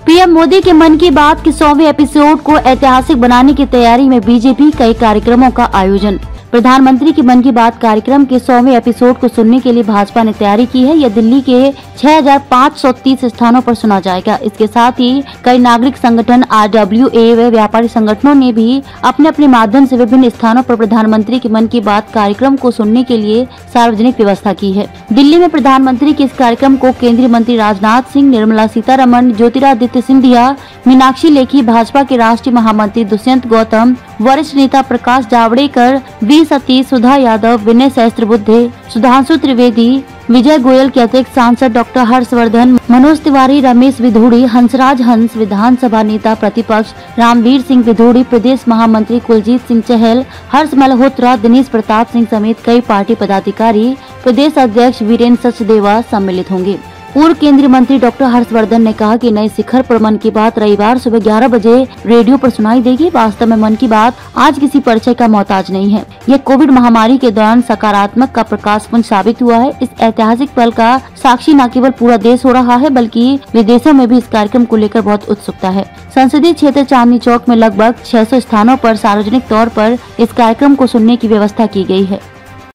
PM Modi के मन की बात के 100वें एपिसोड को ऐतिहासिक बनाने की तैयारी में बीजेपी कई कार्यक्रमों का आयोजन। प्रधानमंत्री के मन की बात कार्यक्रम के 100वें एपिसोड को सुनने के लिए भाजपा ने तैयारी की है। यह दिल्ली के 6530 स्थानों पर सुना जाएगा। इसके साथ ही कई नागरिक संगठन, RWA व व्यापारी संगठनों ने भी अपने अपने माध्यम से विभिन्न स्थानों पर प्रधानमंत्री के मन की बात कार्यक्रम को सुनने के लिए सार्वजनिक व्यवस्था की है। दिल्ली में प्रधानमंत्री के इस कार्यक्रम को केंद्रीय मंत्री राजनाथ सिंह, निर्मला सीतारमण, ज्योतिरादित्य सिंधिया, मीनाक्षी लेखी, भाजपा के राष्ट्रीय महामंत्री दुष्यंत गौतम, वरिष्ठ नेता प्रकाश जावड़ेकर, वी सतीश, सुधा यादव, विनय सहस्त्रबुद्धे, सुधांशु त्रिवेदी, विजय गोयल के अतिरिक्त सांसद डॉक्टर हर्षवर्धन, मनोज तिवारी, रमेश विधूड़ी, हंसराज हंस, विधानसभा नेता प्रतिपक्ष रामवीर सिंह विधूड़ी, प्रदेश महामंत्री कुलजीत सिंह चहल, हर्ष मल्होत्रा, दिनेश प्रताप सिंह समेत कई पार्टी पदाधिकारी, प्रदेश अध्यक्ष वीरेंद्र सचदेवा सम्मिलित होंगे। पूर्व केंद्रीय मंत्री डॉक्टर हर्षवर्धन ने कहा कि नए शिखर पर मन की बात रविवार सुबह 11 बजे रेडियो पर सुनाई देगी। वास्तव में मन की बात आज किसी परिचय का मोहताज नहीं है। यह कोविड महामारी के दौरान सकारात्मक का प्रकाश पुंज साबित हुआ है। इस ऐतिहासिक पल का साक्षी न केवल पूरा देश हो रहा है, बल्कि विदेशों में भी इस कार्यक्रम को लेकर बहुत उत्सुकता है। संसदीय क्षेत्र चांदनी चौक में लगभग 600 स्थानों पर सार्वजनिक तौर पर इस कार्यक्रम को सुनने की व्यवस्था की गई है।